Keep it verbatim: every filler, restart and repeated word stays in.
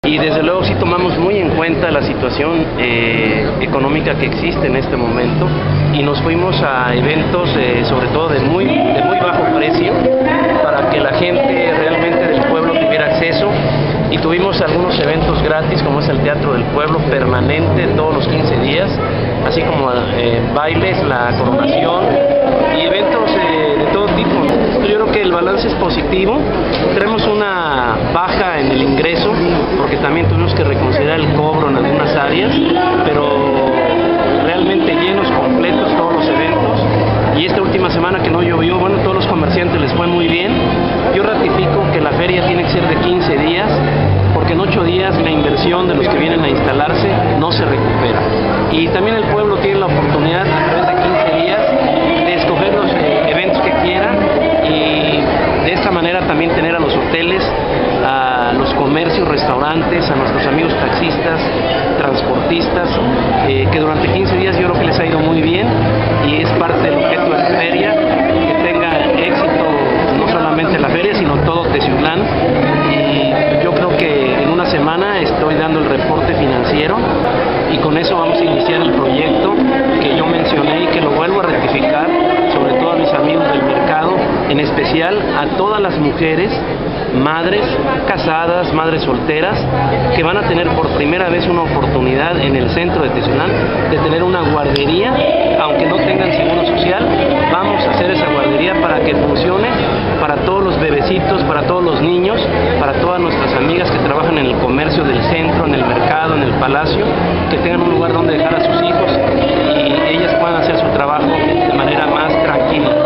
y desde luego sí tomamos muy en cuenta la situación eh, económica que existe en este momento y nos fuimos a eventos eh, sobre todo de muy, de muy bajo precio para que la gente realmente del pueblo tuviera acceso, y tuvimos algunos eventos gratis como es el Teatro del Pueblo permanente todos los quince días, así como eh, bailes, la coronación y eventos eh, de todo tipo. Yo creo que el balance es positivo. Tenemos una baja en el ingreso porque también tuvimos que reconsiderar el cobro en algunas áreas, pero realmente llenos, completos todos los eventos. Y esta última semana que no llovió, bueno, todos los comerciantes les fue muy bien. Yo ratifico que la feria tiene que ser de quince días, porque en ocho días la inversión de los que vienen a instalarse no se recupera. Y también el pueblo tiene la oportunidad a través de quince días de escoger los eh, eventos que quiera, y de esta manera también tener a los hoteles, a los comercios, restaurantes, a nuestros amigos taxistas, transportistas, eh, que durante quince días yo creo que les ha ido muy bien, y es parte del objeto de la feria, que tenga éxito no solamente la feria, sino todo Teciutlán. Y yo creo que en una semana estoy dando el reporte financiero y con eso vamos a iniciar el proyecto que yo mencioné y que lo vuelvo a rectificar, sobre todo a mis amigos del mercado, en especial a todas las mujeres, madres casadas, madres solteras, que van a tener por primera vez una oportunidad en el centro de Teciutlán de tener una guardería, aunque no tengan seguro social. Vamos a hacer esa guardería para que funcione para todos los bebecitos, para todos los niños, para todas nuestras amigas que trabajan en el comercio del centro, en el mercado, en el palacio, que tengan un lugar donde dejar a sus hijos y ellas puedan hacer su trabajo de manera más tranquila.